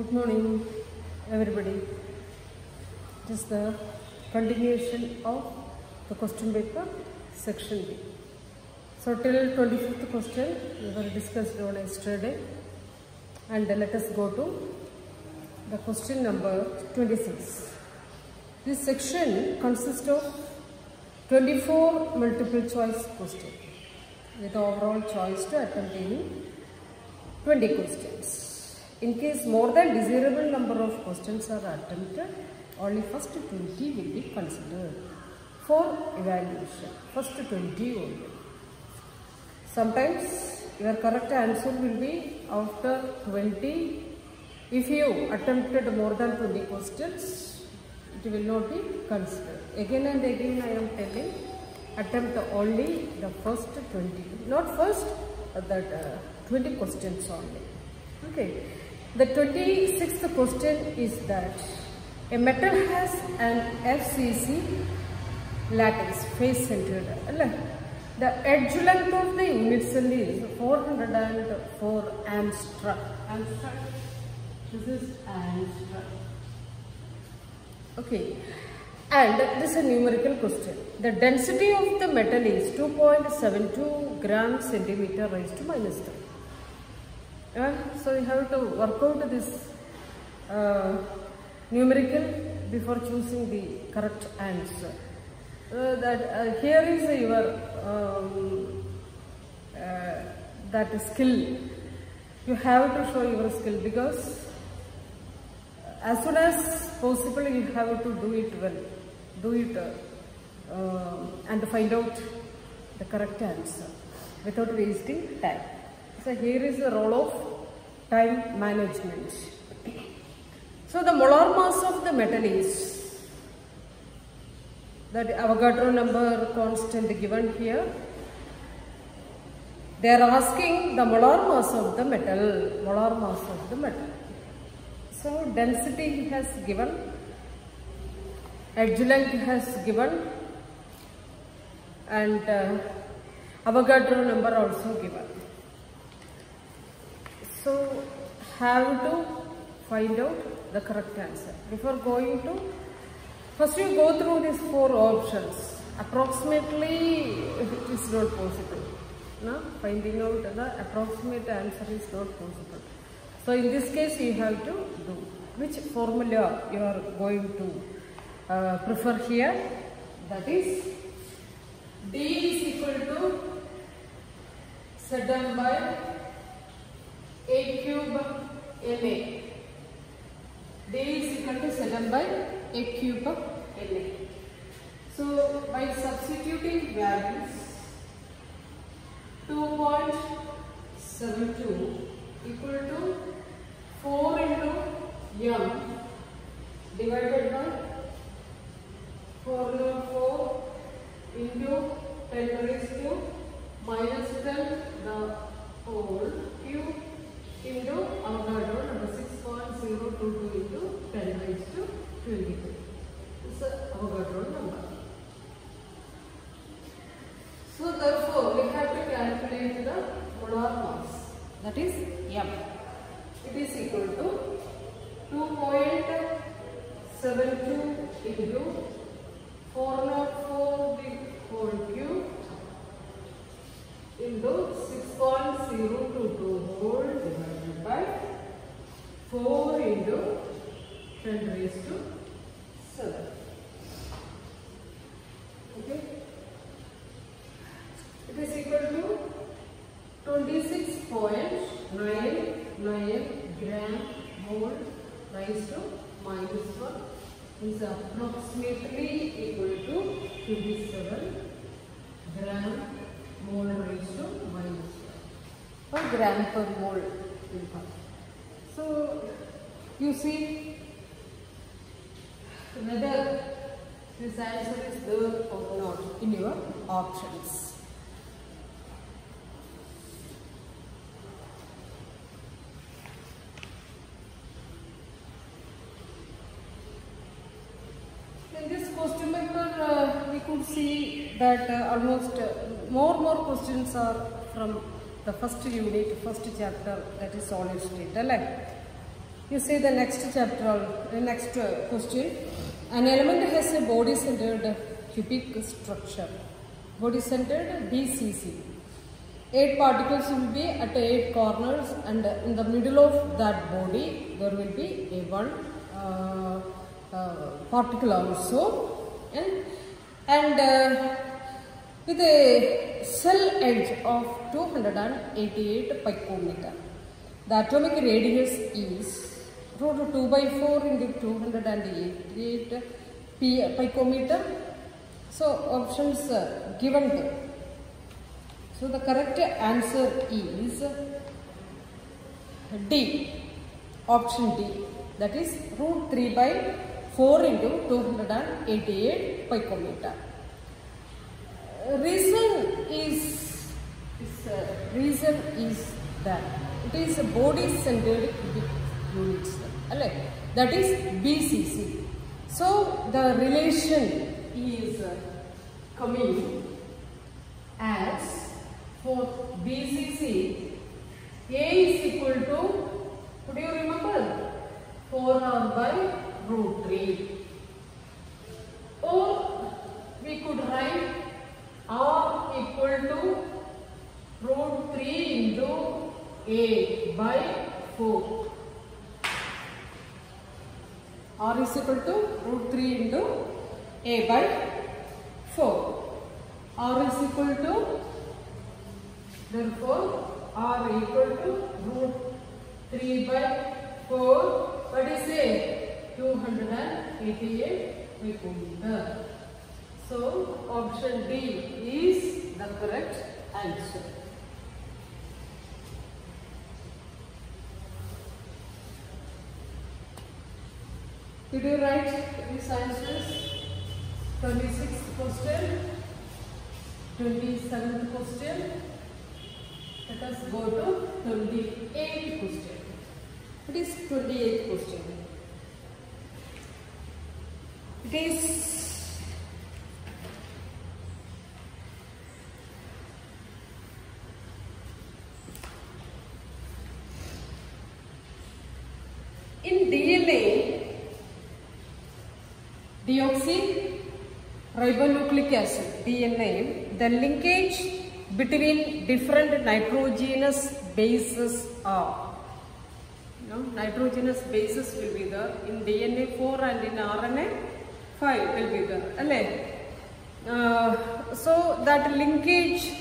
Good morning, everybody. It is the continuation of the question paper, section B. So, till 25th question we were discussed on yesterday, and let us go to the question number 26. This section consists of 24 multiple choice questions with overall choice to attempt any 20 questions. In case more than desirable number of questions are attempted, only first 20 will be considered for evaluation. First 20 only. Sometimes your correct answer will be after 20. If you attempted more than 20 questions, it will not be considered. Again and again I am telling, attempt only the first 20. Not first, that 20 questions only. Okay. The 26th question is that a metal has an FCC lattice face centered. The edge length of the unit cell is 404 angstrom. This is angstrom. Okay. And this is a numerical question. The density of the metal is 2.72 grams centimeter raised to -3. So you have to work out this numerical before choosing the correct answer. Here is your that skill. You have to show your skill, because as soon as possible you have to do it well. Do it and find out the correct answer without wasting time. So here is the role of time management. So the molar mass of the metal is, that Avogadro number constant given here. They are asking the molar mass of the metal. Molar mass of the metal. So density has given, edge length has given, and Avogadro number also given. So have to find out the correct answer. Before going to, first you go through these 4 options. Approximately it is not possible. No? Finding out the approximate answer is not possible. So in this case you have to do which formula you are going to prefer here. That is D is equal to Zm by A cube Na. D is equal to Zm by A cube Na. So by substituting values, 2.72 equal to 4 into m divided by 404 into 10 raised to -10 the whole cube into Avogadro number 6.022 into 10 raised to 22. This is Avogadro number. So therefore we have to calculate the molar mass, that is m. It is equal to 2.72 into 404 the whole cube into 6.022 whole divided by 4 into 10 raised to 7. Okay. It is equal to 26.99 gram mole raised to -1 is approximately equal to 27 gram mole raised to -1 per gram per mole. So you see whether this answer is there or not in your options. In this question paper, we could see that almost more questions are from the first unit, first chapter, that is solid state. You see the next chapter, next question. An element has a body-centered cubic structure. Body-centered BCC. 8 particles will be at 8 corners, and in the middle of that body there will be a one particle also, and with a cell edge of 288 picometer. The atomic radius is root 2 by 4 into 288 picometer. So options given there. So the correct answer is D, option D, that is root 3 by 4 into 288 picometer. Reason is that it is a body-centered units, that is BCC. So the relation is coming as for BCC, A is equal to, what do you remember? 4R by root 3. Or we could write R equal to root 3 into A by 4. R is equal to root 3 into A by 4. R is equal to, therefore R equal to root 3 by 4, what is it? 288 picometer. So option D is the correct answer. Did you write these answers? 26th question, 27th question. Let us go to 28th question. What is 28th question? It is in DNA, deoxyribonucleic acid, DNA, the linkage between different nitrogenous bases are. Nitrogenous bases will be there in DNA 4 and in RNA 5 will be there. So that linkage,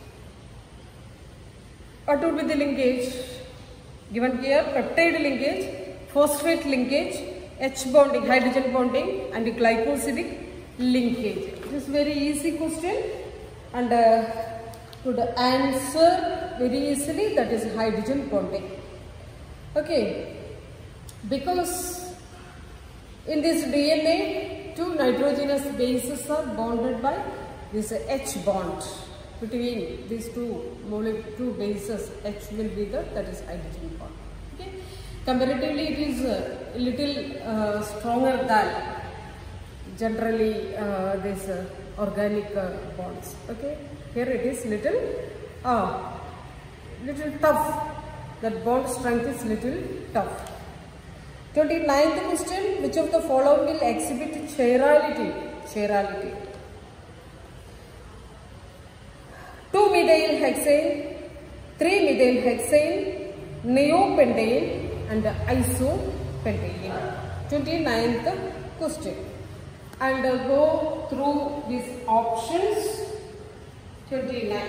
what would be the linkage? Given here, peptide linkage, phosphate linkage, H bonding, hydrogen bonding, and glycosidic linkage. It is very easy question, and could answer very easily, that is hydrogen bonding. Okay, because in this DNA, 2 nitrogenous bases are bonded by this H bond. Between these two bases, H will be there, that is hydrogen bond. Okay, comparatively it is a little stronger than generally these organic bonds. Okay, here it is little tough. That bond strength is little tough. 29th question, which of the following will exhibit chirality? 2-methyl-hexane, 3-methyl-hexane, neopentane, and isopentane. 29th question. And go through these options. 29.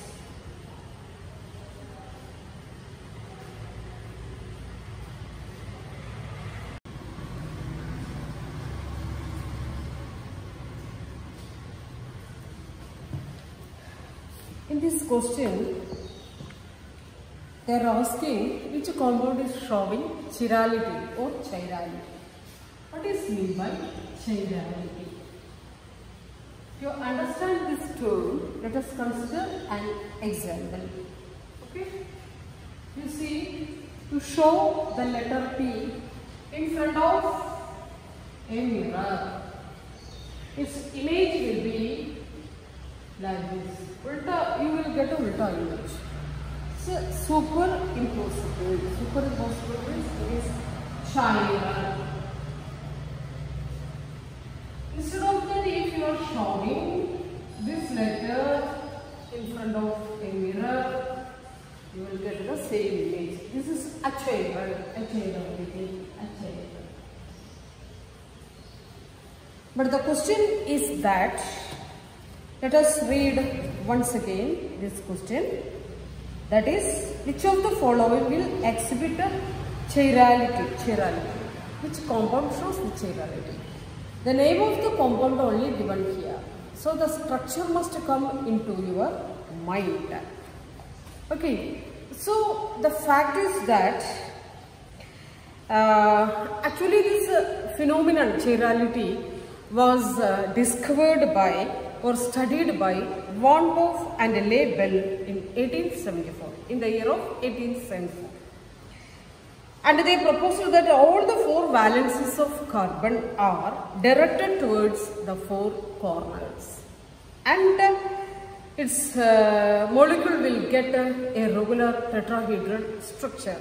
In this question, they are asking which compound is showing chirality or chirality. What is meant by chirality? To understand this term, let us consider an example. Okay? You see, to show the letter P in front of a mirror, its image will be like this. Ulta, you will get a ulta image. So superimposable. Superimposable means chiral. Instead of that, if you are showing this letter in front of a mirror, you will get the same image. This is achiral, achiral. But the question is that, let us read once again this question. That is, which of the following will exhibit chirality? Which compound shows the chirality? The name of the compound only given here. So the structure must come into your mind. Okay. So the fact is that actually this phenomenon chirality was discovered by or studied by Van Hoff and Lebel in 1874, in the year of 1874. And they proposed that all the four valencies of carbon are directed towards the four corners. And its molecule will get a regular tetrahedral structure.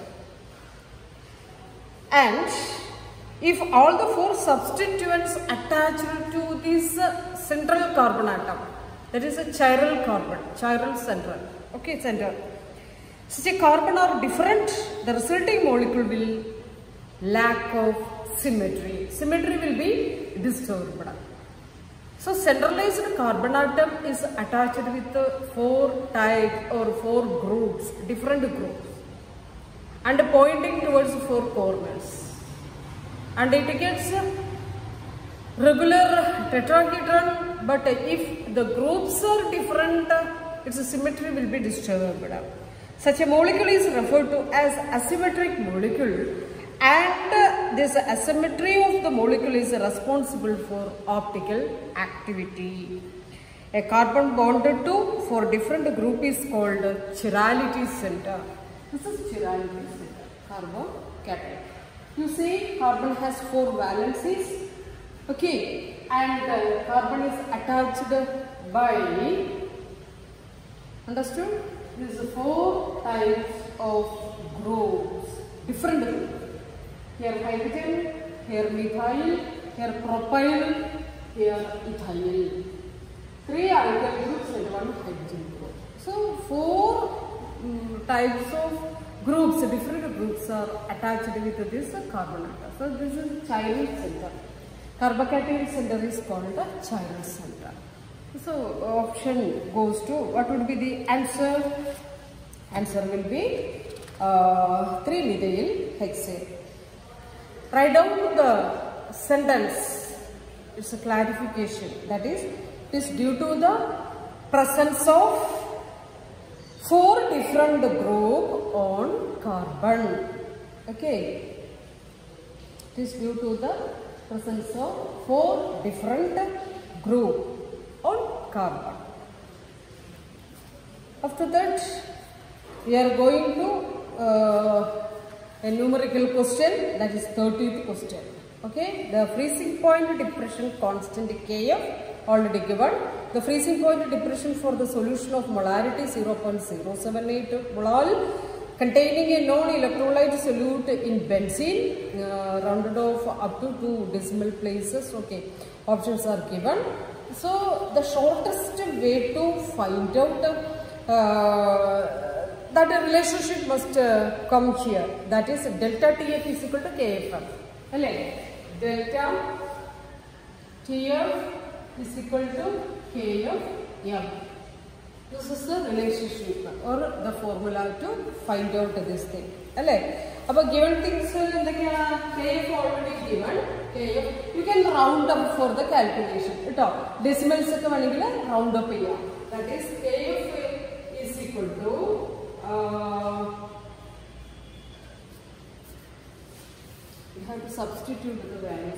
And if all the four substituents attached to this central carbon atom, that is a chiral carbon, chiral central, okay, center. Such a carbon are different, the resulting molecule will lack of symmetry. Symmetry will be disturbed. So centralized carbon atom is attached with four types or four groups, different groups, and pointing towards four corners. And it gets regular tetrahedron, but if the groups are different, its symmetry will be disturbed. Such a molecule is referred to as asymmetric molecule, and this asymmetry of the molecule is responsible for optical activity. A carbon bonded to for different group is called chirality center. This is chirality center, carbocation. You see, carbon has four valencies, okay, and carbon is attached by, understood? These are four types of groups, different groups. Here hydrogen, here methyl, here propyl, here ethyl. Three alkyl groups and one hydrogen group. So four types of groups, different groups are attached with this carbon atom. So this is chiral center. Carbocation center is called the chiral center. So option goes to, what would be the answer? Answer will be 3-methyl hexane. Write down the sentence. It's a clarification. That is, it is due to the presence of four different group on carbon. Okay. It is due to the presence of four different group on carbon. After that, we are going to a numerical question, that is 30th question. Okay, the freezing point depression constant Kf already given. The freezing point depression for the solution of molarity 0.078 mol containing a non-electrolyte solute in benzene, rounded off up to 2 decimal places. Okay, options are given. So the shortest way to find out that a relationship must come here. That is delta Tf is equal to Kf. Delta Tf is equal to Kf. This is the relationship or the formula to find out this thing. About given things in the Kf already given. Kf, you can round up for the calculation. Decimals round up here. That is Kf is equal to you have to substitute the values.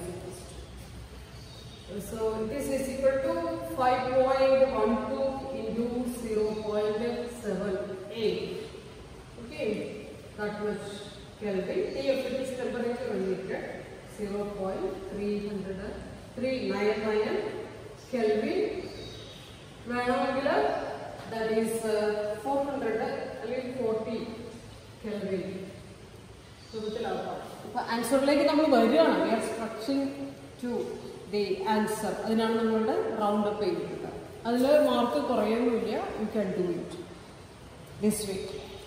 So it is equal to 5.12 into 0.78. Okay, that much Kelvin. Tf is temperature unlimited 0.399 Kelvin. Manometer, that is 440 Kelvin. രൂപത്തിലാക്കാം. അപ്പോൾ ആൻസറിലേക്ക് നമ്മൾ വരികയാണ്. We are structuring to the answer. അതിനാണ് നമ്മളുടെ round up ചെയ്തിട്ടുള്ളത്. അതിൽ mark കുറയൊന്നുമില്ല. You can do it this way.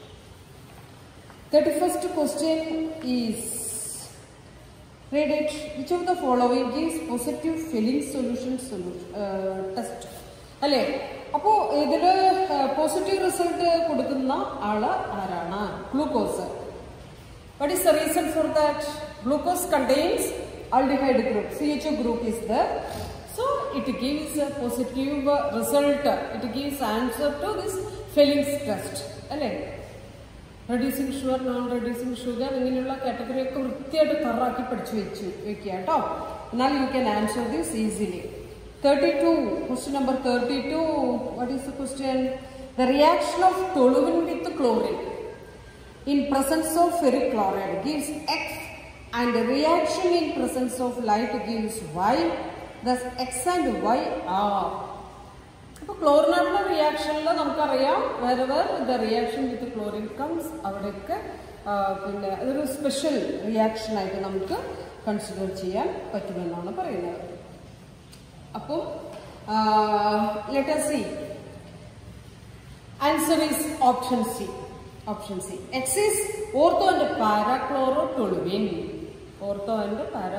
31st question is, read it. Which of the following gives positive filling solution test? അല്ലേ? അപ്പോൾ ഇതിൽ പോസിറ്റീവ് റിസൾട്ട് കൊടുക്കുന്ന ആള് ആരാണ്? Glucose. What is the reason for that? Glucose contains aldehyde group. CHO group is there. So it gives a positive result. It gives answer to this Fillings test. അല്ലേ? Reducing sugar, non reducing sugar, ഇങ്ങനെയുള്ള കാറ്റഗറിയൊക്കെ വൃത്തിയായിട്ട് തറാക്കി പഠിച്ചു വെക്കുക കേട്ടോ. എന്നാൽ you can answer this easily. 32, question number 32. What is the question? The reaction of toluene with chlorine in presence of ferric chloride gives X, and the reaction in presence of light gives Y. Thus X and Y are. അപ്പോൾ ക്ലോറിനായിട്ടുള്ള റിയാക്ഷനിൽ നമുക്കറിയാം, wherever the reaction with chlorine comes, അവിടെയൊക്കെ പിന്നെ അതൊരു special റിയാക്ഷനായിട്ട് നമുക്ക് consider ചെയ്യാൻ പറ്റുമെന്നാണ് പറയുന്നത്. അപ്പോൾ let us see. Answer is option C. Option C. X is ortho and parachlorotoluene. Ortho and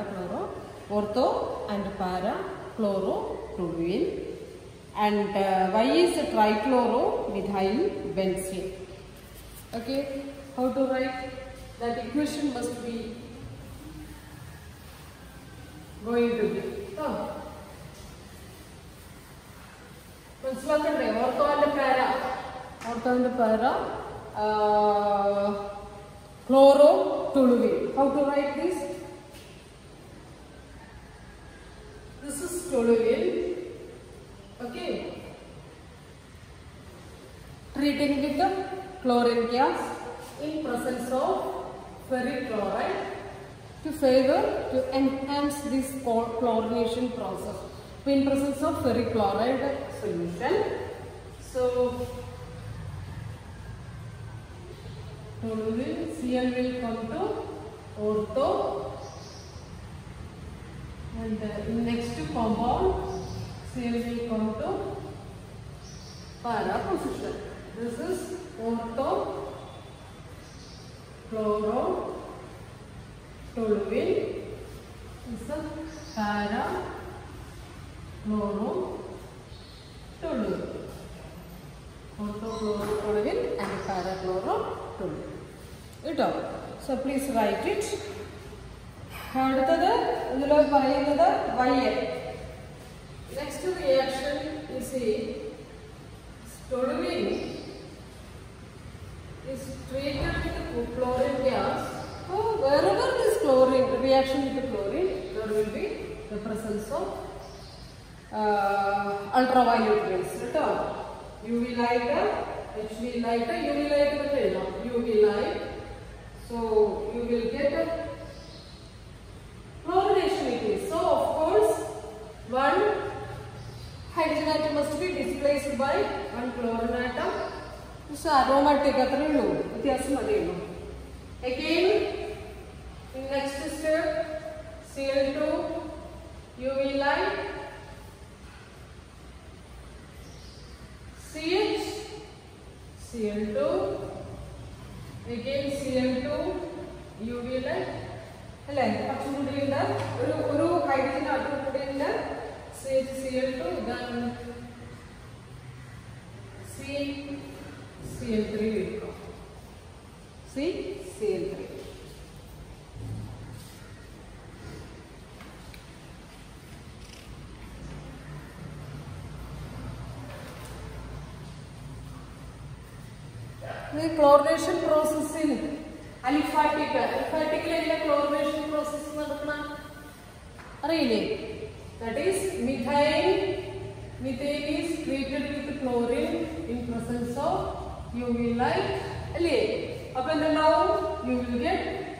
parachlorotoluene. And Y is trichloromethyl benzene. Okay, how to write that equation must be going to be. മനസ്സിലാക്കണ്ടേ? Ortho and para chlorotoluene. How to write this? This is toluene. Okay, treating with the chlorine gas in presence of ferric chloride to enhance this chlorination process. In presence of ferric chloride solution, so toluene Cl will come to ortho, and next compound Cl will come to para position. This is ortho chlorotoluene. This is para chlorotoluene. Ortho chlorotoluene and para chlorotoluene. Ito. So please write it. അടുത്തത് ഇതിൽ പറയുന്നത് Y. Next reaction you see, toluene is treated with chlorine gas. So wherever this chlorine reaction with the chlorine, there will be the presence of ultraviolet rays. UV light, HV light, UV light, UV light. So you will get a chlorination it is. So of course one hydrogen atom must be displaced by one chlorine atom. So aromatic athanu vyathyasam adeyullu. Again in next step Cl2 UV light, CH Cl2, again Cl2 UV light. അല്ലേ? പക്ഷെ കൂടി ഉണ്ട്, ഒരു hydrogen atom കൂടി ഉണ്ട്. CH2, then CL3 എടുക്കാം. CL3. The chlorination process in aliphatic chlorination process നടക്കണം അറിയില്ലേ? That is methane is treated with chlorine in presence of UV light. അല്ലേ? അപ്പോൾ എന്താവും? You will get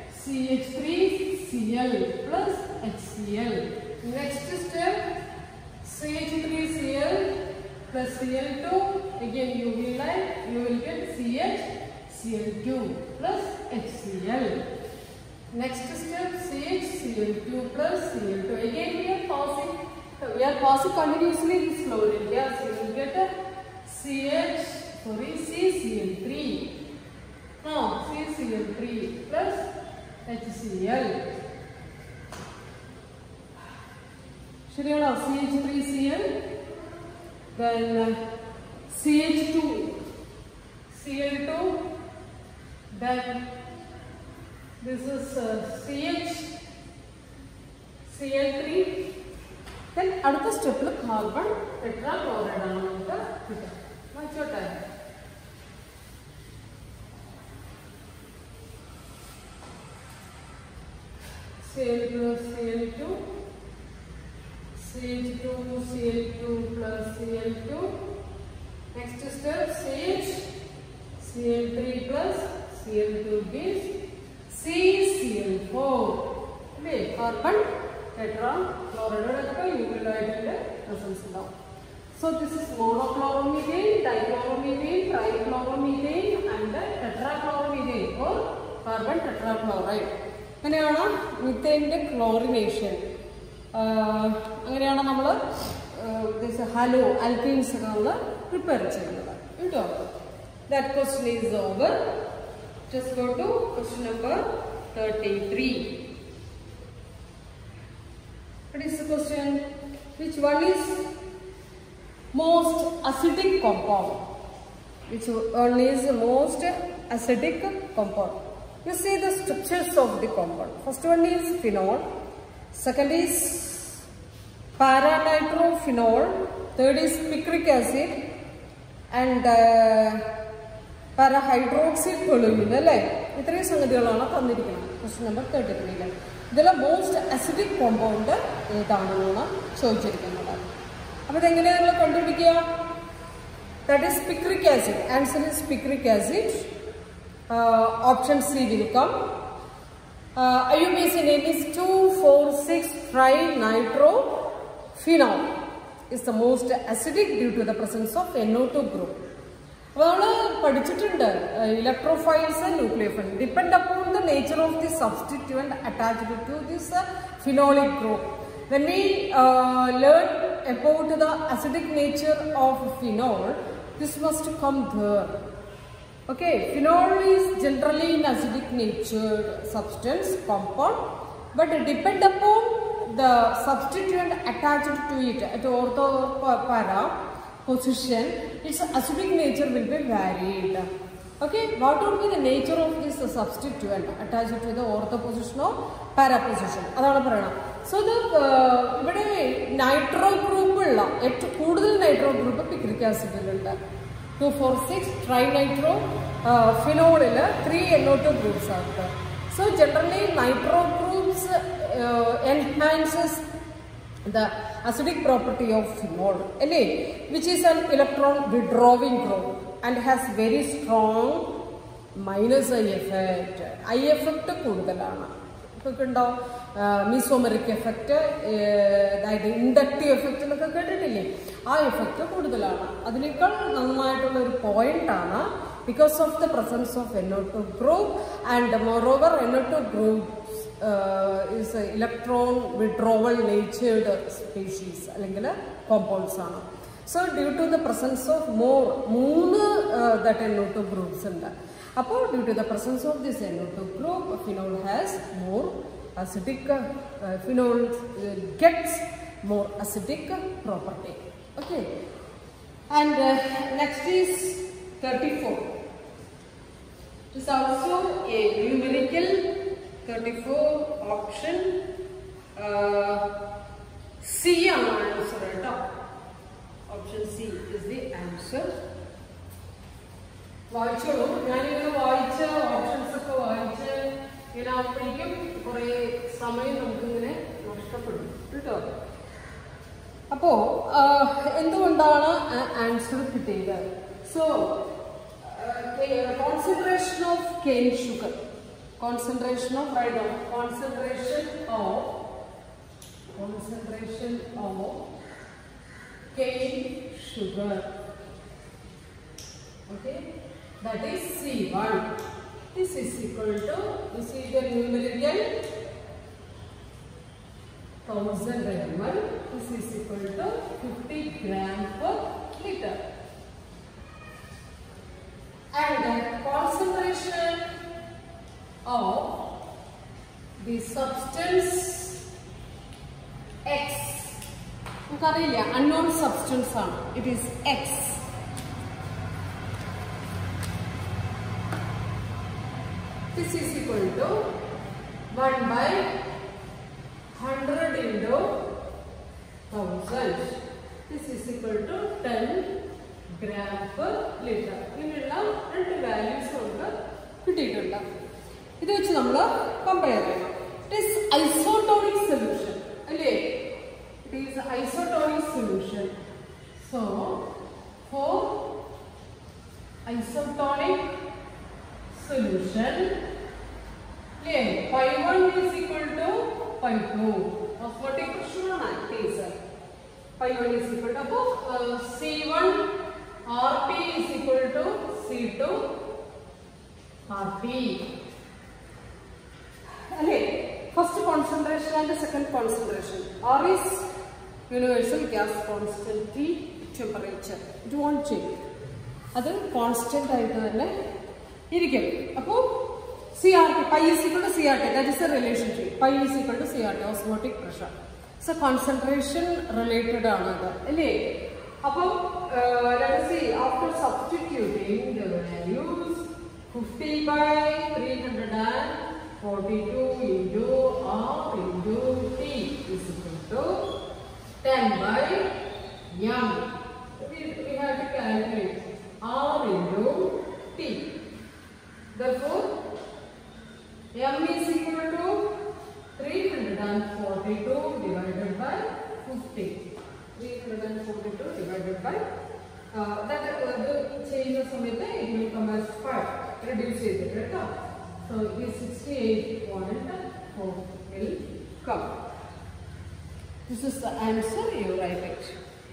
CH3Cl plus HCl. Next step CH3Cl plus Cl2, again UV light, you will get CH Cl2 plus HCl. Next step, CHCl2 plus Cl2. Again we are passing continuously this fluorine. Yes, we will get CCl3. No, CCl3 plus HCl. CH3Cl, then CH2Cl2, then this is CHCl3. Then അടുത്ത സ്റ്റെപ്പിൽ carbon tetrachloride ആണ് നമുക്ക് കിട്ടുക. വായിച്ചോട്ടെ. Cl2 CH2Cl2 plus Cl2. Next step, CH3 plus Cl2 gives CCl4. Okay, carbon tetrachloride you will write in the presence now. So this is monochloromethane, dichloromethane, trichloromethane and the tetrachloromethane or carbon tetrachloride. അങ്ങനെയാണ് മിത്തേൻ്റെ chlorination. അങ്ങനെയാണ് നമ്മൾ hello alkenes ഒക്കെ നമ്മൾ prepare ചെയ്യുന്നത് കേട്ടോ. That question is over. Just go to question number 33. What is the question? Which one is most acidic compound? Which one is the most acidic compound? You see the structures of the compound. First one is phenol. Second is paranitrophenol. Third is picric acid and parahydroxytoluene. അല്ലേ? ഇത്രയും സംഗതികളാണ് തന്നിരിക്കുന്നത് question number 33. ഇതിലെ most acidic compound ഏതാണെന്നാണ് ചോദിച്ചിരിക്കുന്നത്. അപ്പോൾ ഇതെങ്ങനെയാണ് നിങ്ങൾ കണ്ടുപിടിക്കുക? That is picric acid. Answer is picric acid. Option C will come. IUPAC name is 2,4,6-trinitrophenol. Is the most acidic due to the presence of NO2 group. അപ്പോൾ നമ്മൾ പഠിച്ചിട്ടുണ്ട് electrophiles and nucleophiles depend upon the nature of the substituent attached to this phenolic group. When we learn about the acidic nature of phenol, this must come there. Okay, phenol is generally an acidic natured substance compound, but depend upon the substituent attached to it at ortho para position, its acidic nature will be varied. Okay, what would be the nature of this substituent attached to the ortho position or para position? Adana parana. So the ഇവിടെ nitro group ഉള്ള ഏറ്റവും കൂടുതൽ nitro group picric ആസിഡിലുണ്ട്. 2,4,6 trinitro phenol 3 NO2 groups are there. So generally nitro groups enhances the acidic property of phenol, which is an electron withdrawing group and has very strong minus I effect. I effect കൂടുതലാണ്. Mesomeric effect, inductive effect എന്നൊക്കെ കേട്ടിട്ടില്ലേ? ആ effect കൂടുതലാണ്. അതിനേക്കാൾ നന്നായിട്ടുള്ള ഒരു point ആണ് because of the presence of NO2 group and moreover NO2 group is electron withdrawal natured species അല്ലെങ്കിൽ compounds ആണ്. So due to the presence of മൂന്ന് that NO2 groups ഉണ്ട്. അപ്പോൾ due to the presence of this NO2 group, phenol has more acidic, phenol gets more acidic property. Okay, and next is 34. It is also a numerical 34 option. C answer. Option C is the answer. വായിച്ചോളൂ. ഞാനിങ്ങനെ വായിച്ച options ഒക്കെ വായിച്ച് ഇങ്ങനെ ആവുമ്പോഴേക്കും കുറേ സമയം നമുക്കിങ്ങനെ നഷ്ടപ്പെടും കേട്ടോ. അപ്പോൾ എന്തുകൊണ്ടാണ് ആൻസർ കിട്ടിയത്? So concentration of cane sugar, concentration of cane sugar, okay, that is C1. This is equal to, this is the numerical 1000 ml. This is equal to 50 gram per liter. And the concentration of the substance X. Unknown substance. It is X. This is equal to 1 by 100 into 1000. This is equal to 10 gram per liter. Inilla two values namukku kittiyittundu. Idu vechu nammal compare cheyanam. It is isotonic solution. Alle it is isotonic solution. So for isotonic solution, pi 1 is equal to pi 2. Osmotic pressure is pi 1 is equal to C1 RP is equal to C2 RP. First concentration and the second concentration. R is universal gas constant, T temperature. It won't change. That is constant. CRT, pi is equal to CRT, that is the relationship. Pi is equal to CRT, osmotic pressure. So concentration related another. Let us see, after substituting the values, 50 by 342 into R into T is equal to 10 by M. We have to calculate R into T. Therefore, M is equal to 342 divided by 50. 342 divided by that change of it will come as 5. Reduce it. So it is 68.4 will come. This is the answer. You write it.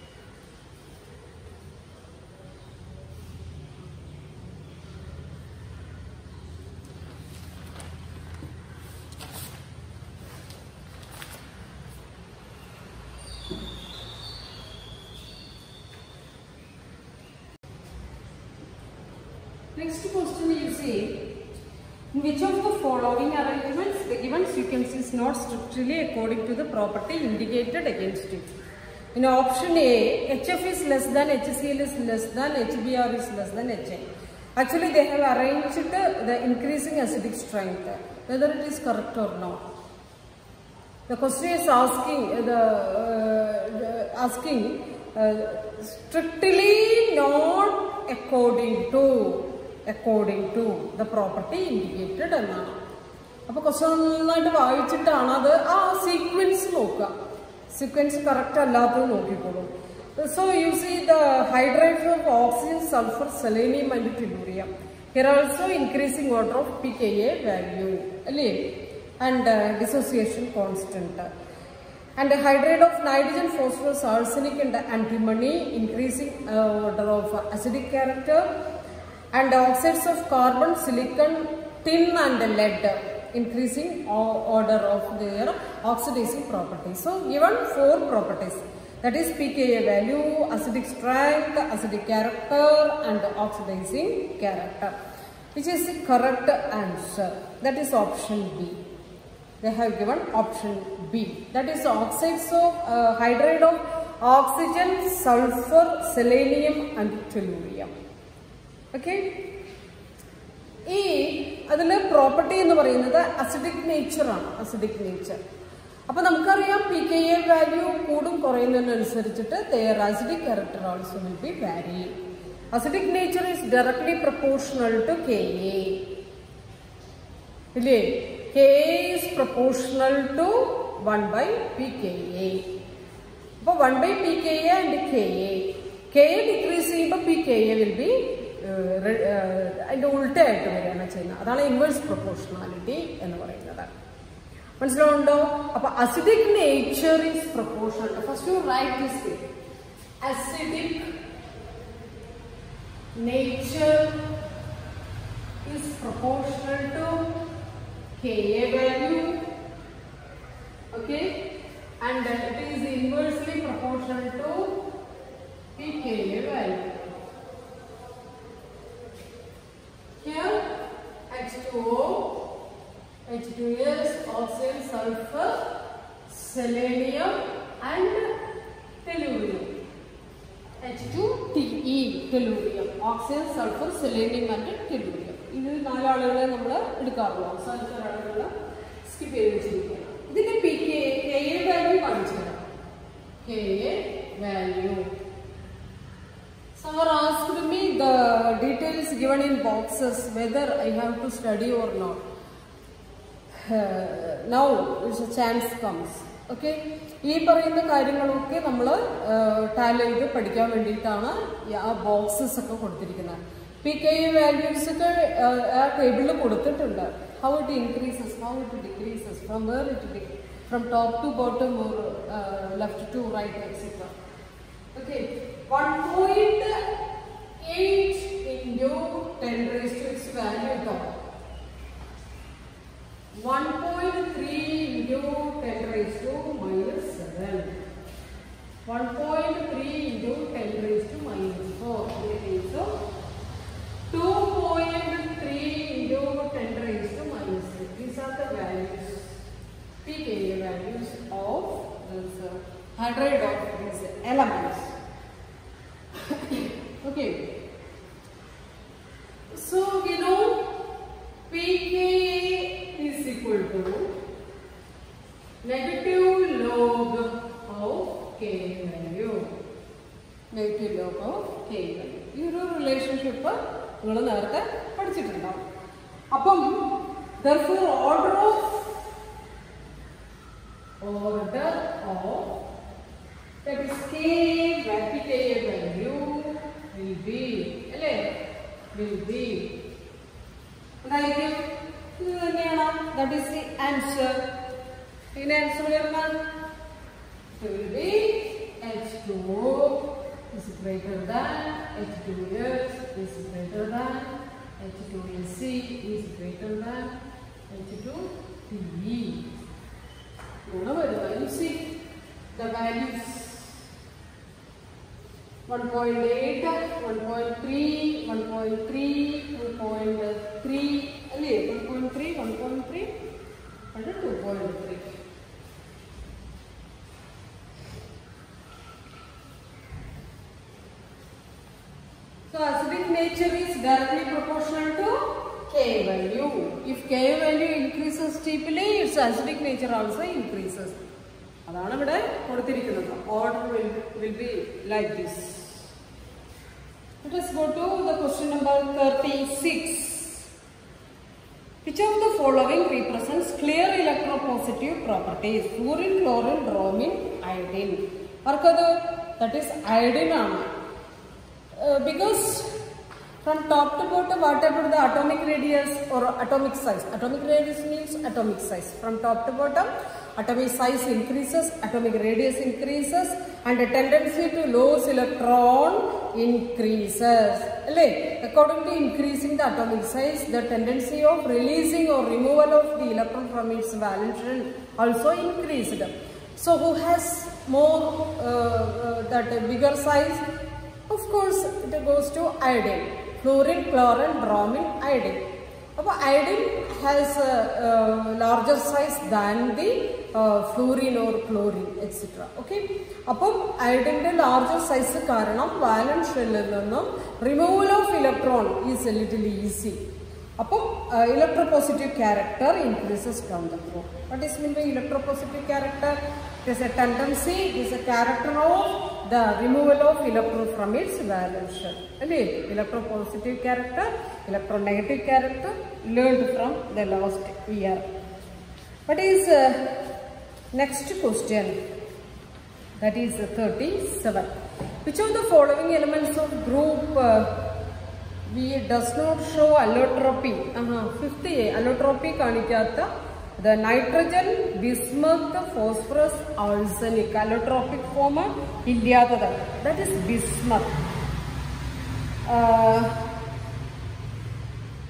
Next question you see, in which of the following arrangements the given sequence is not strictly according to the property indicated against it. In option A, HF is less than, HCl is less than, HBr is less than HI. Actually they have arranged the increasing acidic strength, whether it is correct or not. The question is asking strictly not according to the property indicated. So question sequence correct. So you see the hydrides of oxygen, sulfur, selenium and tellurium. Here also increasing order of pKa value and dissociation constant. And the hydride of nitrogen, phosphorus, arsenic and antimony increasing order of acidic character. And the oxides of carbon, silicon, tin and lead increasing order of their oxidizing properties. So given 4 properties, that is pKa value, acidic strength, acidic character and oxidizing character, which is the correct answer. That is option B. They have given option B. That is oxides of hydride of oxygen, sulfur, selenium and tellurium. Okay. This property is acidic nature. Acidic nature. Now, we know pKa value their acidic character also will be varied. Acidic nature is directly proportional to Ka. Ka is proportional to 1 by pKa. So 1 by pKa and Ka. Ka decreasing, pKa will be inverse proportionality. Acidic nature is proportional. First you write this thing. Acidic nature is proportional to Ka value, okay, and it is inversely proportional to pKa value. Here H2O, H2S, oxygen, sulfur, selenium and tellurium. H2Te, tellurium, oxygen, sulfur, selenium and tellurium. This is 4 ആളുകളെ നമ്മൾ എടുക്കാറുള്ളൂ. അവസാനത്തെ ആളുകളെ skip ചെയ്ത് വെച്ചിരിക്കുകയാണ്. ഇതിന്റെ Ka value കാണിച്ചു തരാം. Ka value. Someone asked me the details given in boxes whether I have to study or not. Now it's a chance comes. Okay, ഈ പറയുന്ന കാര്യങ്ങളൊക്കെ നമ്മൾ ടാലി ചെയ്ത് പഠിക്കാൻ വേണ്ടിയിട്ടാണ് ആ ബോക്സസ് ഒക്കെ കൊടുത്തിരിക്കുന്നത്. pKa values ഒക്കെ ആ ടേബിളിൽ കൊടുത്തിട്ടുണ്ട്. How it increases, how it decreases, from where it decreases, from top to bottom or left to right, etc. Okay, 1.8 into 10 raised to its value top. 1.3 into 10 raised to minus 7. 1.3 into 10 raised to minus 4. So 2.3 into 10 raised to minus 6. These are the values, pKa values of this hydride of these elements. Okay. So we know pKa is equal to negative log of K value. Negative log of K value. This relationship you will നേരത്തെ പഠിച്ചിട്ടുണ്ടാവും. അപ്പം therefore order of that is pKa value will be that is the answer. In answer will be H2O is greater than H2S is greater than H2SC is greater than H2Te. You see the values 1.8, 1.3, 1.3, 2.3, 1.3, 1.3 and 2.3. So acidic nature is directly proportional to K value. If K value increases steeply, its acidic nature also increases. That's why order will be like this. Let us go to the question number 36. Which of the following represents clear electropositive properties? Fluorine, chlorine, bromine, iodine. That is iodine. Because from top to bottom, whatever the atomic radius or atomic size. Atomic radius means atomic size. From top to bottom, atomic size increases, atomic radius increases, and the tendency to lose electron increases. According to increasing the atomic size, the tendency of releasing or removal of the electron from its valence shell also increased. So who has more that bigger size? Of course, it goes to iodine. Fluorine, chlorine, bromine, iodine. Iodine has a larger size than the fluorine or chlorine, etc. Okay. Iodine larger size karanam valence shell removal of electron is a little easy. Electropositive character increases down the flow. What is meant by electropositive character? It is a tendency, it is a character of the removal of electron from its valence shell. Electropositive character, electronegative character, learned from the last year. What is next question? That is 37. Which of the following elements of group B does not show allotropy? 5th A, allotropy kanikatha. The nitrogen, bismuth, phosphorus, arsenic, allotropic form illiyathatha. That is bismuth.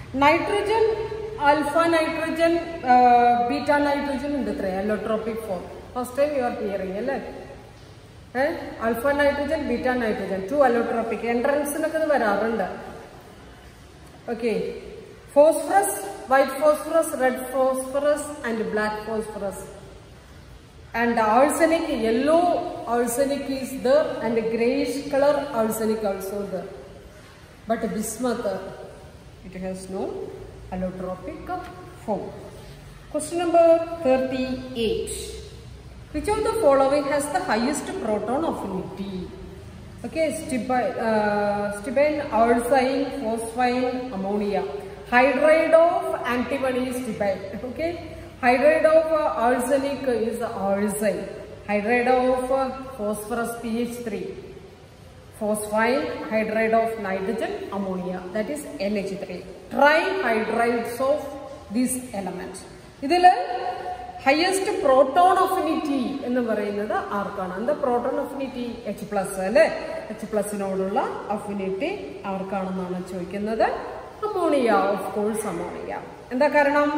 Nitrogen, alpha nitrogen, beta nitrogen in the allotropic form. First time you are hearing, alpha nitrogen, beta nitrogen, two allotropic. Entrance in the okay. Phosphorus, white phosphorus, red phosphorus, and black phosphorus. And arsenic, yellow arsenic is there, and grayish color arsenic also there. But bismuth, it has no allotropic form. Question number 38. Which of the following has the highest proton affinity? Okay, stibine, arsine, phosphine, ammonia. Hydride of antimony is stibine. Okay, hydride of arsenic is arsine. Hydride of phosphorus pH 3. Phosphine, hydride of nitrogen, ammonia, that is NH3. Trihydrides of this element. This is highest proton affinity in the arcana. And the proton affinity H plus nodula affinity arcana ammonia, of course, ammonia. And the karanam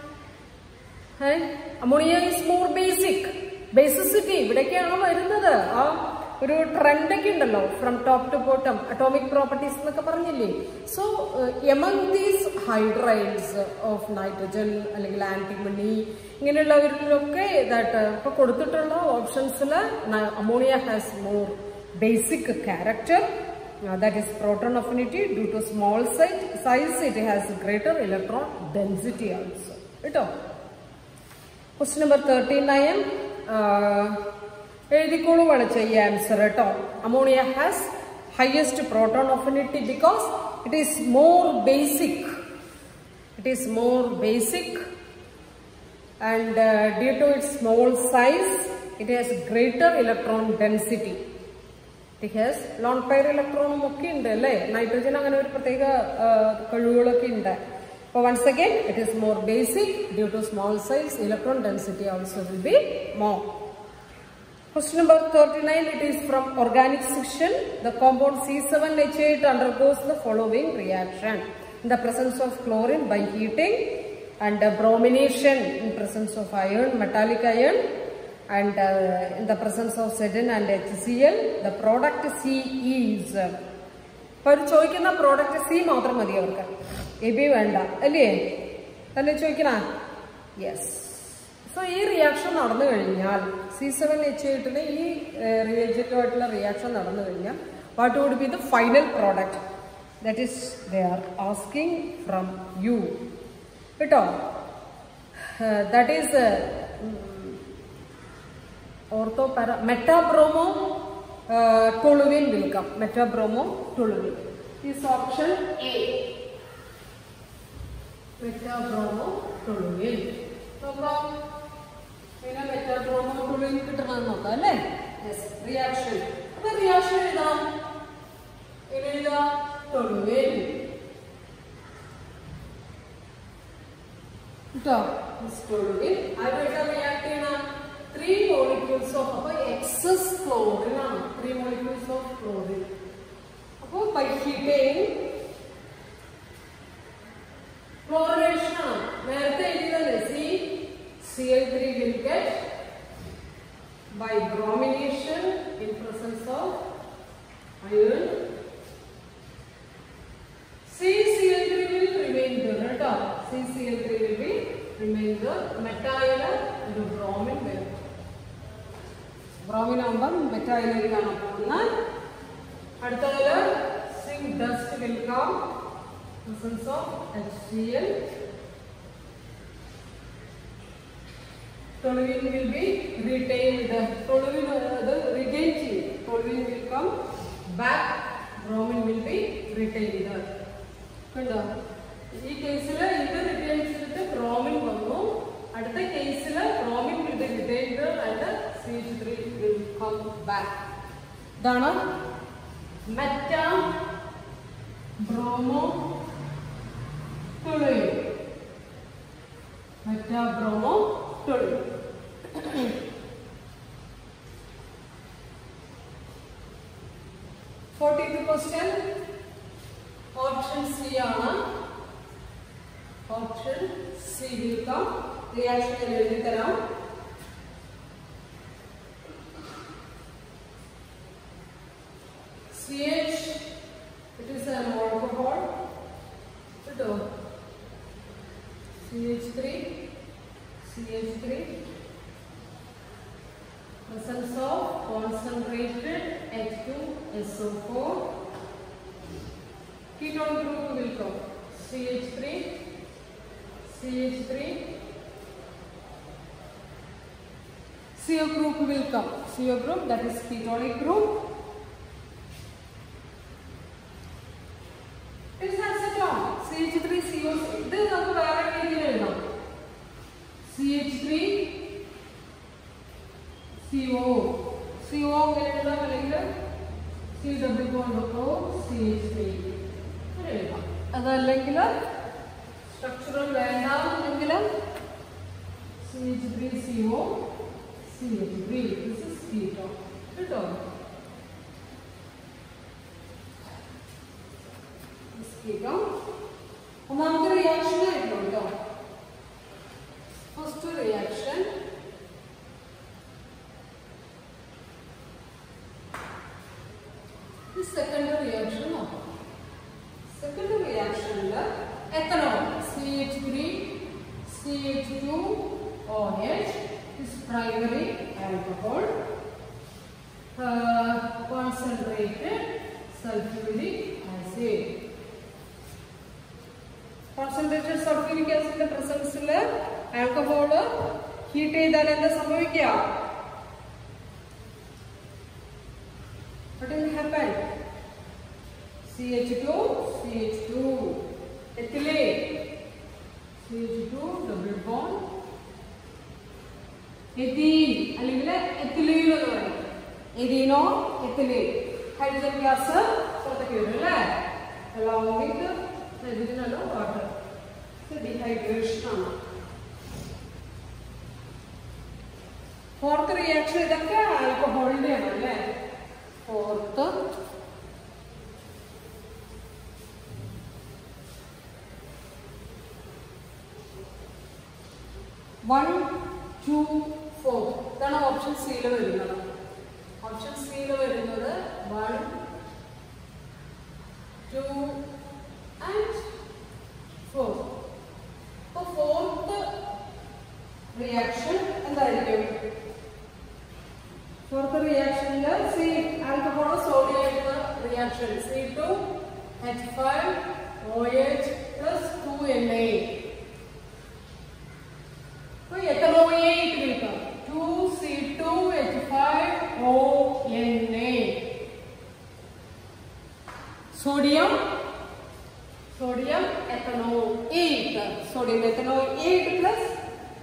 ammonia is more basic. Basicity, trend from top to bottom, atomic properties. So, among these hydrides of nitrogen, antimony, that options, ammonia has more basic character. That is proton affinity. Due to small size, it has greater electron density also. Question number 39. Ammonia has highest proton affinity because it is more basic. It is more basic, and due to its small size, it has greater electron density. It has lone pair electron nitrogen. But once again, it is more basic. Due to small size, electron density also will be more. Question number 39, it is from organic section. The compound C7H8 undergoes the following reaction. In the presence of chlorine by heating, and bromination in presence of iron, metallic iron, and in the presence of Zn and HCl, the product C is. For choikina product C maatram madi avarkku. AB venda. Alle choikina? Yes. So, this reaction C7H8 reaction what would be the final product? That is, they are asking from you. That is metabromo toluene will come. Metabromo toluene is option A. Metabromo toluene. Yes, reaction. The reaction is toluene. This toluene. I will react in 3 molecules of excess chlorine. 3 molecules of chlorine. By heating, chlorination. Cl3 will get by bromination in presence of iron. CCl3 will remain there. CCl3 will be remain there. Methyl and bromine will. Bromine number methyl zinc dust will come in presence of HCl. Toluene will be retained. Toluene will come back. Bromine will be retained. In this case, bromine At the case, bromine will be retained and CH3 will come back. Dana meta-bromo-toluene. Meta-bromo-toluene. 40th question. Option C. Option C will come. Reaction will be around. CH, it is an alcohol. CH3, presence of concentrated H2SO4. Ketone group will come. CH3. CO group will come. CO group, that is ketonic group. It is acetone. CH3CO. This is also very CH3 CO. CO C double bond O CH3. Structural CH3CO CH3. This is ketone. This ketone. Another reaction. First reaction. The second reaction. Second reaction ethanol CH3 CH2OH is primary alcohol. Concentrated sulfuric acid. Concentrated sulfuric acid presence alcohol heat what will happen? CH2 ethylene, CH2 double bond, ethene, ethylene, hydrogen gas along with hydrogen water. So dehydration. Fourth reaction is alcohol. Fourth. One, two, four. Then option C. Option C. 1, 2, and 4. So fourth reaction and fourth reaction C alcohol sodium reaction C2H5OH plus 2Na. So ethanoate will come 2C2H5ONA. Sodium ethanoate. Sodium ethanoate plus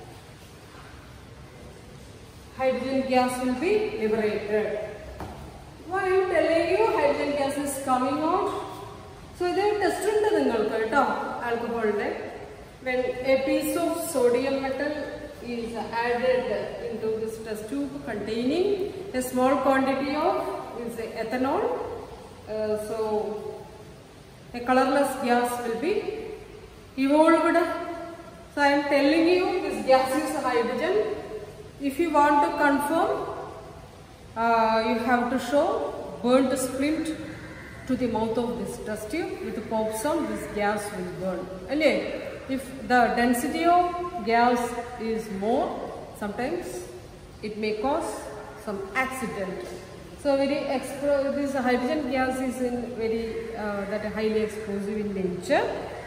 hydrogen gas will be liberated. Why I am telling you hydrogen gas is coming out? So they have tested alcohol. When a piece of sodium metal is added into this test tube containing a small quantity of ethanol, so a colorless gas will be evolved. So I am telling you this gas is hydrogen. If you want to confirm, you have to show burnt splint to the mouth of this test tube. With the pop sound, this gas will burn. If the density of gas is more, sometimes it may cause some accident. So this hydrogen gas is in highly explosive in nature.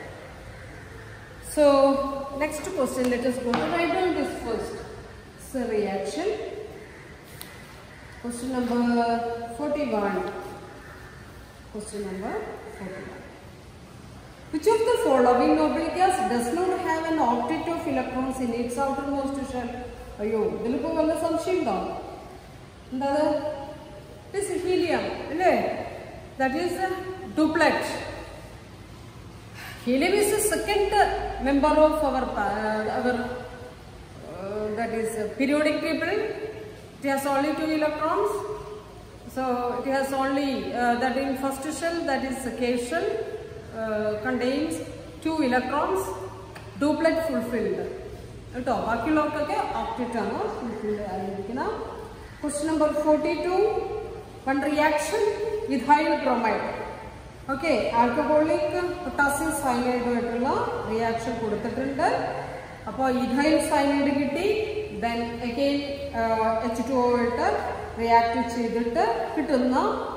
So next question, let us go to write down this first. So reaction. Question number 41. Question number 41. Which of the following noble gas does not have an octet of electrons in its outermost shell? This is helium. That is a duplet. Helium is the second member of our that is periodic table. It has only 2 electrons. So it has only that in first shell, that is K shell, contains 2 electrons. Duplet fulfilled കേട്ടോ. ബാക്കിയുള്ളവർക്കൊക്കെ octet ആണ് fulfilled ആയിരിക്കണം. Question number 42, one reaction ethyl bromide. Okay, alcoholic potassium സയനൈഡുമായിട്ടുള്ള reaction കൊടുത്തിട്ടുണ്ട്. അപ്പോൾ ethyl cyanide കിട്ടി, then again H2O ആയിട്ട് react ചെയ്തിട്ട് കിട്ടുന്ന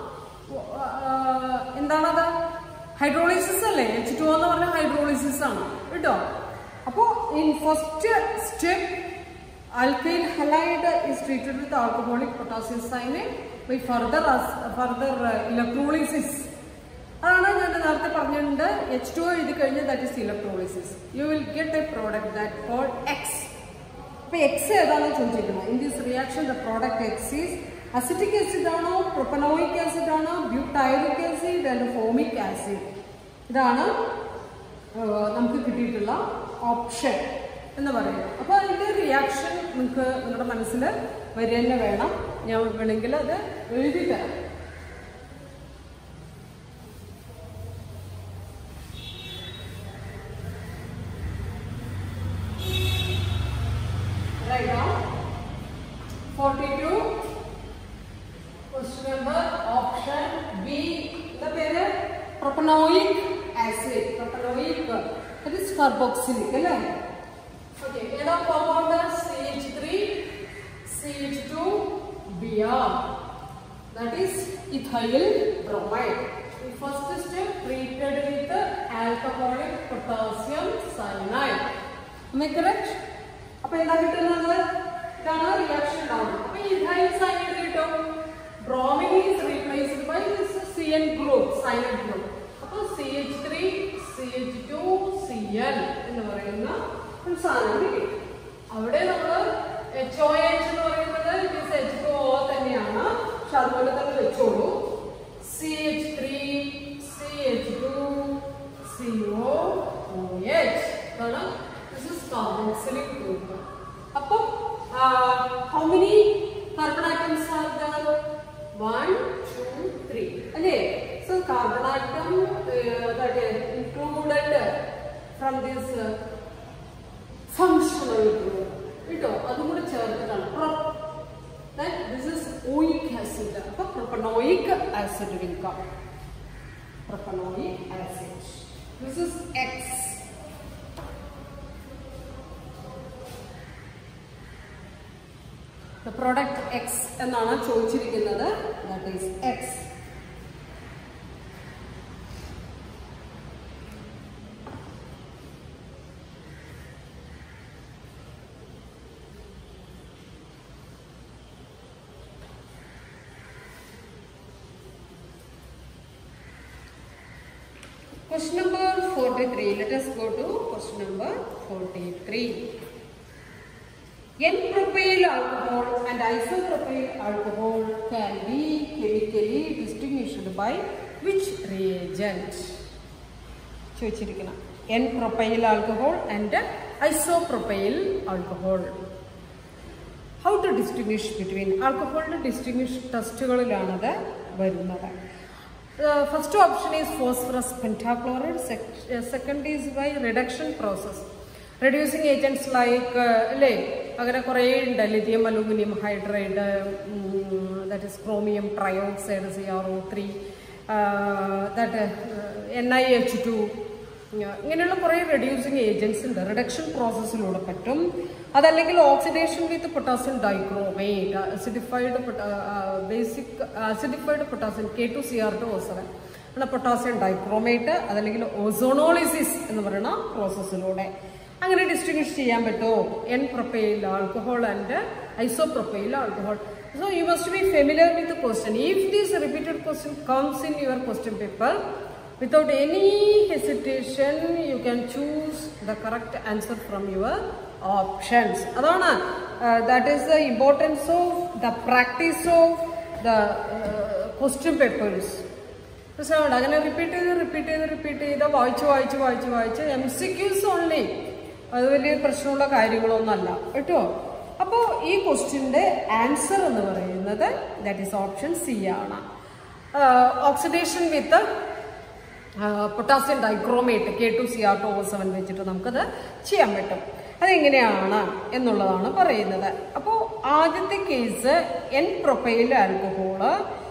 എന്താണത്? ഹൈഡ്രോളിസിസ് അല്ലേ? H2O എന്ന് പറഞ്ഞാൽ ഹൈഡ്രോളിസിസ് ആണ് കേട്ടോ. അപ്പോൾ in first step alkyl halide is treated with alcoholic potassium cyanide by further electrolysis. അതാണ് ഞാൻ നേരത്തെ പറഞ്ഞിട്ടുണ്ട്. H2O എഴുതി കഴിഞ്ഞാൽ that is electrolysis. You will get a product that called X. അപ്പോൾ എക്സ് ഏതാണോ ചോദിച്ചിരിക്കുന്നത്? In this reaction the product X is acetic acid ആണോ, പ്രൊപ്പനോയിക് ആസിഡ് ആണോ, butyric acid and formic acid. ഇതാണ് നമുക്ക് കിട്ടിയിട്ടുള്ള ഓപ്ഷൻ എന്ന് പറയുന്നത്. അപ്പോൾ അതിൻ്റെ റിയാക്ഷൻ നിങ്ങൾക്ക് നിങ്ങളുടെ മനസ്സിൽ വരിക തന്നെ വേണം. ഞാൻ വേണമെങ്കിൽ അത് എഴുതി തരാം. Right now, 42, question number option B. The pair propanoic acid. Propanoic, that is carboxylic, right? Okay, and the compound CH3, CH2, Br. That is ethyl bromide. The first step treated with alcoholic potassium cyanide. Am I correct? അപ്പോൾ എന്താ കിട്ടുന്നത്? ഇതാണ് reaction ഉണ്ടാവുന്നത്. അപ്പോൾ ethyl cyanide കിട്ടും. Bromine is replaced by this CN group, cyanide group. അപ്പോൾ CH3, CH2, Cl എന്ന് പറയുന്ന ഒരു സാധനം കിട്ടി. അവിടെ നമ്മൾ HOH എന്ന് പറയുന്നത് H2O തന്നെയാണ്. പക്ഷെ അതുപോലെ തന്നെ വെച്ചോളൂ. CH3, CH2, COOH. ഇതാണ് this is carboxylic group. Appo how many carbon atoms are there? 1, 2, 3. Okay, so carbon atom that is included from this functional group. Ito adu kuda cherthana that this is oic acid. Appo propanoic acid will come. Propanoic acid. This is X. The product X എന്നാണ് ചോദിച്ചിരിക്കുന്നത്. That is X. Question number 43. Let us go to question number 43. N-propyl alcohol and isopropyl alcohol can be chemically distinguished by which reagent? ചോദിച്ചിരിക്കണം. N-propyl alcohol and isopropyl alcohol. How to distinguish between alcohol? Distinguish ടെസ്റ്റുകളിലാണത് വരുന്നത്. First option is phosphorus pentachloride. Second is by reduction process. Reducing agents like അങ്ങനെ കുറേ ഉണ്ട്. Lithium aluminium hydride, that is chromium trioxide CrO3, that NiH2, ഇങ്ങനെയുള്ള കുറേ reducing agents ഉണ്ട്. Reduction പ്രോസസ്സിലൂടെ പറ്റും. അതല്ലെങ്കിൽ oxidation with potassium dichromate, acidified potassium K2Cr2O7 ആണ് പൊട്ടാസ്യം ഡൈക്രോമേറ്റ്. അതല്ലെങ്കിൽ ഓസോണോളിസിസ് എന്ന് പറയുന്ന പ്രോസസ്സിലൂടെ അങ്ങനെ ഡിസ്റ്റിങ്വിഷ് ചെയ്യാൻ പറ്റുമോ? N-propyl alcohol and isopropyl alcohol. So you must be familiar with the question. If this repeated question comes in your question paper, without any hesitation you can choose the correct answer from your options. Adana that is the importance of the practice of the question papers. So agane repeat ചെയ്ത് വായിച്ച് MCQs only. അത് വലിയ പ്രശ്നമുള്ള കാര്യങ്ങളൊന്നുമല്ല കേട്ടോ. അപ്പോൾ ഈ ക്വസ്റ്റ്യൻ്റെ answer എന്ന് പറയുന്നത് ദാറ്റ് ഈസ് ഓപ്ഷൻ സി ആണ്. Oxidation with potassium dichromate K2Cr2O7 വെച്ചിട്ട് നമുക്കത് ചെയ്യാൻ പറ്റും. അതെങ്ങനെയാണ് എന്നുള്ളതാണ് പറയുന്നത്. അപ്പോൾ ആദ്യത്തെ കേസ് N പ്രൊപ്പൈൽ ആൽക്കഹോള്,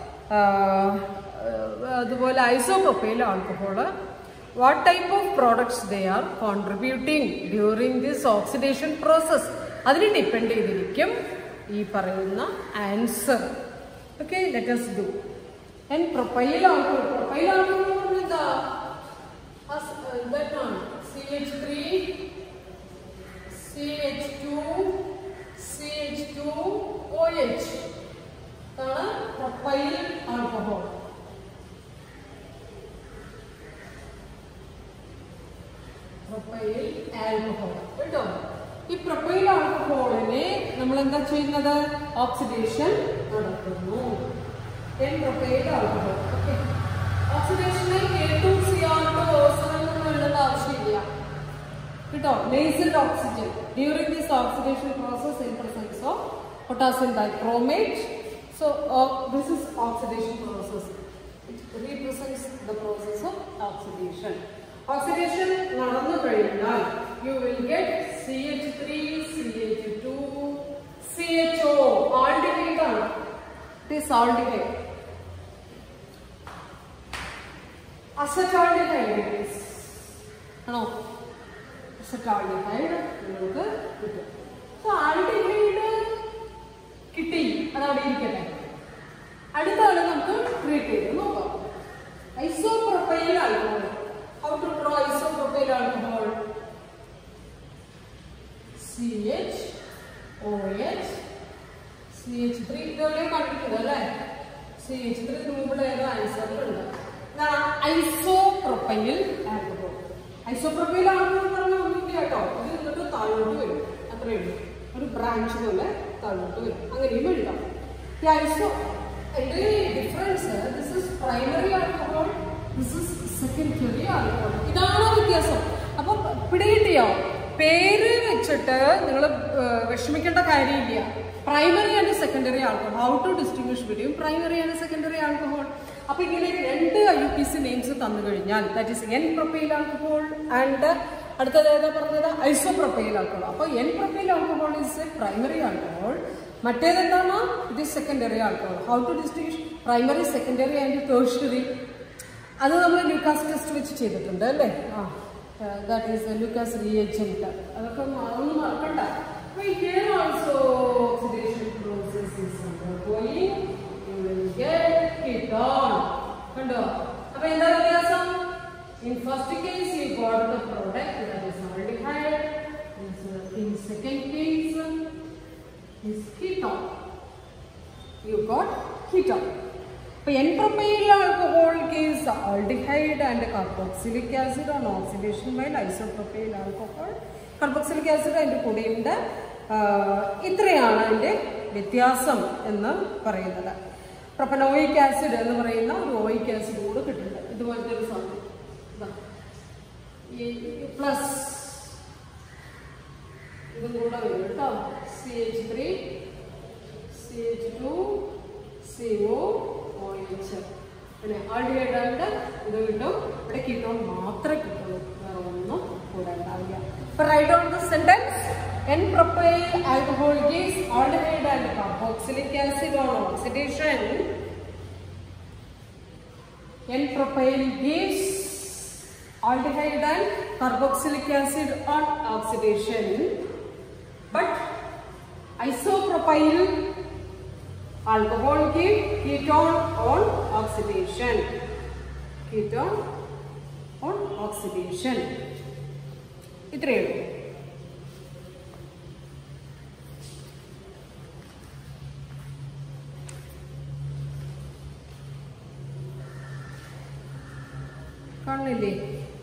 അതുപോലെ isopropyl alcohol, what type of products they are contributing during this oxidation process അതിനെ ഡിപ്പെൻഡ് ചെയ്തിരിക്കും ഈ പറയുന്ന answer. Okay, let us do. N propyl alcohol, propyl alcohol എന്താ? ഇതാണ് CH3 CH2 CH2OH ആണ് propyl alcohol. Propyl alcohol കേട്ടോ. ഈ propyl ആൽക്കഹോളിനെ നമ്മൾ എന്താ ചെയ്യുന്നത്? ഓക്സിഡേഷൻ നടത്തുന്നു. Propyl alcohol. Okay, oxidation K2Cr2O7 എഴുതേണ്ട ആവശ്യമില്ല കേട്ടോ. nascent oxygen during this oxidation process in presence of potassium dichromate. So this is oxidation process. It represents the process of oxidation. Oxidation നടന്നു കഴിഞ്ഞാൽ you will get CH3 CH2 CHO aldehyde ആണ്. It is aldehyde. acetaldehyde ആണോ? acetaldehyde നമുക്ക് കിട്ടും. So aldehyde കിട്ടി, അതവിടെ ഇരിക്കട്ടെ. അടുത്താണ് നമുക്ക് ട്രീറ്റ് ചെയ്ത് നോക്കാം. Isopropyl alcohol. How to draw isopropyl alcohol? CH, CH3 ഇതല്ലേ കണ്ടിട്ടുണ്ട് അല്ലേ? CH3 മുമ്പ് ഏതോ ആൻസറിലുണ്ട്. Isopropyl alcohol. ഐസോപ്രൊപ്പൈൽ ആൽക്കഹോൾ പറഞ്ഞാൽ ഒന്നുമില്ല കേട്ടോ. ഇത് നിന്നിട്ട് താഴോട്ട് വരും, അത്രയേ ഉള്ളൂ. ഒരു ബ്രാഞ്ച് പോലെ താഴോട്ട് വരും. അങ്ങനെയും എഴുതാം. ഈ iso difference, this is primary alcohol, this is secondary alcohol. ഇതാണ് വ്യത്യാസം. അപ്പൊ പിടികിട്ടിയോ? പേര് വെച്ചിട്ട് നിങ്ങൾ വിഷമിക്കേണ്ട കാര്യമില്ല. Primary and secondary alcohol. How to distinguish between primary and secondary alcohol. അപ്പൊ ഇങ്ങനെ രണ്ട് IUPAC നെയിംസ് തന്നു കഴിഞ്ഞാൽ that is N propyl alcohol and അടുത്തത് ഏതാ പറഞ്ഞത്? Isopropyl alcohol. അപ്പൊ N propyl alcohol is a primary alcohol, മറ്റേതെന്താണ്? ഇത് secondary alcohol. How to distinguish primary, secondary and tertiary? അത് നമ്മൾ ലൂക്കാസ് ടെസ്റ്റ് വെച്ച് ചെയ്തിട്ടുണ്ട് അല്ലേ? That is Lucas reagent. അതൊക്കെ ഒന്നും മറക്കണ്ട. Here also oxidation process is undergoing. You will get ketone. കണ്ടോ? അപ്പൊ എന്താ വ്യത്യാസം? In first case you got the product that is aldehyde. In second case is ketone. You got ketone. N propyl alcohol gives aldehyde and carboxylic acid on oxidation, while isopropyl alcohol carboxylic acid അതിന്റെ കൂടെയുണ്ട്. ഇത്രയാണ് അതിന്റെ വ്യത്യാസം എന്ന് പറയുന്നത്. Propanoic acid എന്ന് പറയുന്ന ഒരു ഓയിക് ആസിഡ് കൂടെ കിട്ടുന്നുണ്ട്. ഇതുപോലത്തെ ഒരു സാധനം പ്ലസ് ഇതും കൂടെ വരും കേട്ടോ. CH3 CH2 COOH പിന്നെ ആൽഡിഹൈഡ് ആയിട്ട് ഇത് കിട്ടും. ഇവിടെ കീറ്റോൺ മാത്രമേ കിട്ടുള്ളൂ, വേറെ ഒന്നും കൂടെ ഉണ്ടാവില്ല. അപ്പൊ write down the sentence. N propyl alcohol gives aldehyde and carboxylic acid on oxidation. N propyl gives aldehyde and carboxylic acid on oxidation, but isopropyl alcohol gives ketone on oxidation. Ketone on oxidation. ഇത്രയേ ഉള്ളൂ. കാണുന്നില്ലേ?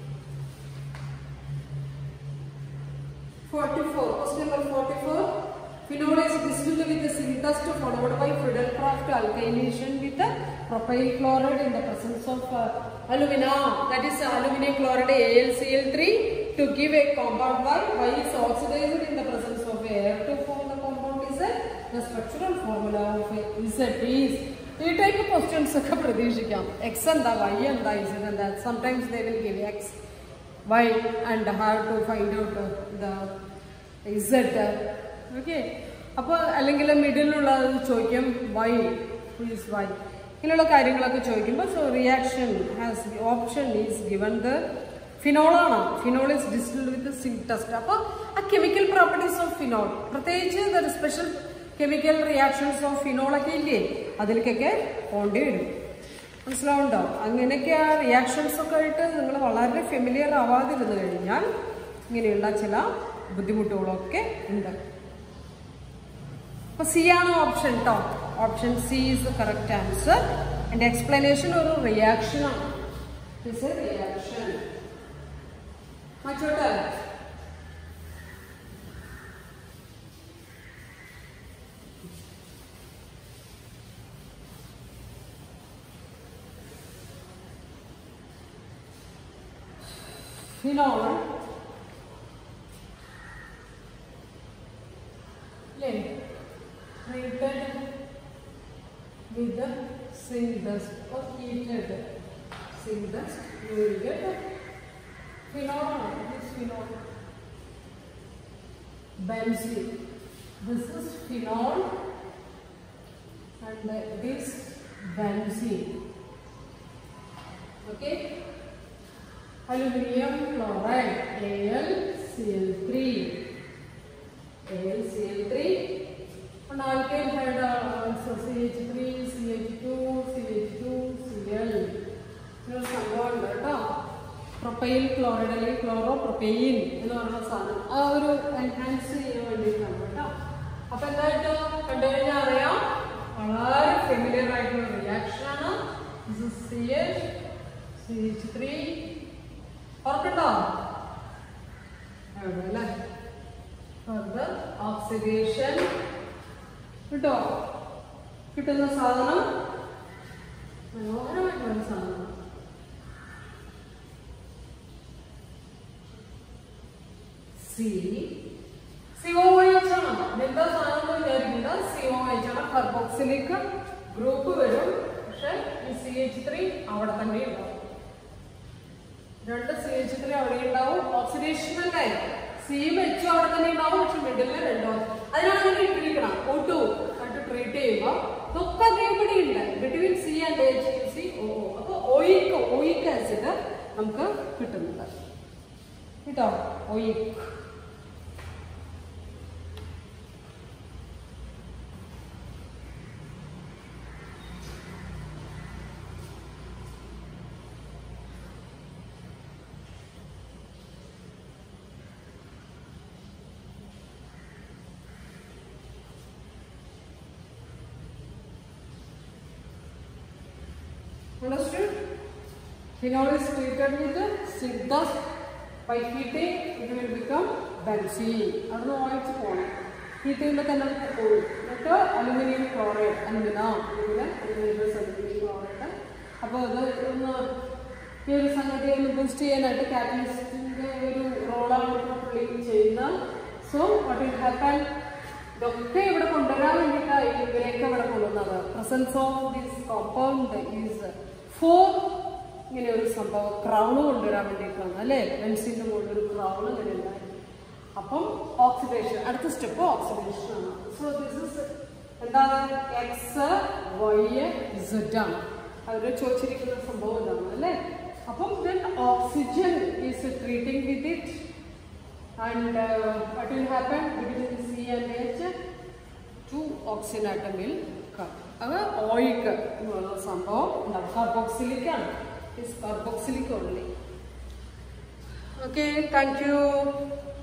44. Question number 44. Phenol is distilled with the synthest followed by Friedel-Crafts alkylation with the propyl chloride in the presence of alumina. That is aluminum chloride AlCl3 to give a compound Y. Y is oxidized in the presence of air to form the compound Z. The structural formula of Z is ഈ type questions ഒക്കെ പ്രതീക്ഷിക്കാം. X എന്താ, Y എന്താ, Z എന്താ. Sometimes they will give X, Y and have to find out the Z. Okay, അപ്പോൾ അല്ലെങ്കിൽ മിഡിലുള്ളത് ചോദിക്കും Y, is Y, ഇങ്ങനെയുള്ള കാര്യങ്ങളൊക്കെ ചോദിക്കുമ്പോൾ so reaction has option is given the ഫിനോളാണ്. Phenol is distilled with zinc test. അപ്പോൾ ആ കെമിക്കൽ പ്രോപ്പർട്ടീസ് ഓഫ് ഫിനോൾ, പ്രത്യേകിച്ച് സ്പെഷ്യൽ കെമിക്കൽ റിയാക്ഷൻസ് ഓഫ് ഫിനോളൊക്കെ ഇല്ലേ, അതിലേക്കൊക്കെ പോകേണ്ടി വരും. മനസ്സിലാവുണ്ടോ? അങ്ങനെയൊക്കെ ആ റിയാക്ഷൻസ് ഒക്കെ ആയിട്ട് നിങ്ങൾ വളരെ ഫെമിലിയർ ആവാതിരുന്നു കഴിഞ്ഞാൽ ഇങ്ങനെയുള്ള ചില ബുദ്ധിമുട്ടുകളൊക്കെ ഉണ്ട്. അപ്പോൾ സി ആണ് ഓപ്ഷൻ കേട്ടോ. Option C is the correct answer. എൻ്റെ എക്സ്പ്ലനേഷൻ ഒരു റിയാക്ഷനാണ്. It's a reaction. മാറ്റോട്ടെ. Phenol treated with the zinc dust or heated zinc dust, you will get phenol. This phenol, benzene. This is phenol and this benzene. Okay. Aluminium chloride, AlCl3. AlCl3. And alkyl had also CH3, CH2, CH2, Cl. This is propyl chloride അല്ലെങ്കിൽ ക്ലോറോപ്രൊപ്പൈൻ എന്ന് പറയുന്ന സാധനം ആ ഒരു enhance ചെയ്യാൻ വേണ്ടിയിട്ടാണ് കേട്ടോ. അപ്പൊ എന്തായിട്ട് കണ്ടു കഴിഞ്ഞാൽ അറിയാം, വളരെ ഫെമിലിയർ ആയിട്ടുള്ള റിയാക്ഷൻ ആണ്. CH3 ഓർക്കട്ടോ അല്ലേ. ഫർദർ ഓക്സിഡേഷൻ കിട്ടോ, കിട്ടുന്ന സാധനം മനോഹരമായിട്ടുള്ള സാധനം. COOH ആണ്. എന്താ സാധനം വിചാരിക്കുന്നത്? COOH ആണ്. കാർബോക്സിലിക് ഗ്രൂപ്പ് വരും, പക്ഷെ ഈ CH3 അവിടെ തന്നെ ഉണ്ടാവും. രണ്ട് CH3 അവിടെ ഉണ്ടാവും. ഓക്സിഡേഷൻ അല്ലേ, സിയും എച്ചും അവിടെ തന്നെ ഉണ്ടാവും, പക്ഷെ മിഡിലിൽ രണ്ടോ. അതിനാണ് അങ്ങനെ ഇട്ടിരിക്കണം. O2 ആയിട്ട് ട്രീറ്റ് ചെയ്യുമ്പോൾ ഇതൊക്കെ അതേപടി ഉണ്ട് ബിറ്റ്വീൻ സി ആൻഡ് HCO. അപ്പോൾ ഓയിക് ആസിഡ് നമുക്ക് കിട്ടുന്നുണ്ട് കേട്ടോ. Oic understood? Phenol is treated with the zinc dust. By heating, it will become benzene. That's the oil form. Heating the aluminum chloride, aluminum chloride. അപ്പോൾ ഈ ഒരു സംഗതി ഒന്ന് boost ചെയ്യാനായിട്ട് കാറ്റലിസ്റ്റിൻ്റെ ഒരു റോളാണ് പ്ലേ ചെയ്യുന്ന. സോ വാട്ട് വിൽ ഹാപ്പൻ, ഇതൊക്കെ ഇവിടെ കൊണ്ടുവരാൻ വേണ്ടിയിട്ടാണ് ഇവരെയൊക്കെ ഇവിടെ കൊണ്ടുവന്നത്. Presence of this compound is for ഇങ്ങനെ ഒരു സംഭവം ക്രൗണ് കൊണ്ടുവരാൻ വേണ്ടിയിട്ടാണ് അല്ലേ. ബെൻസിൻ്റെ മുകളിൽ ഒരു ക്രൗണ് ഇങ്ങനെ ഉണ്ടായി. അപ്പം ഓക്സിഡേഷൻ, അടുത്ത സ്റ്റെപ്പ് ഓക്സിഡേഷൻ ആണ്. സോ ദിസ് ഇസ് എന്താണ്, എക്സ് വൈ ഇസഡ് ആണ് അവർ ചോദിച്ചിരിക്കുന്ന സംഭവം ഇതാണ് അല്ലേ. അപ്പം then oxygen is treating with it and what will happen between C and H, two oxygen atom will come. Ava oic ennulla sambhavam carboxylic aanu, is carboxylic only. Okay, thank you.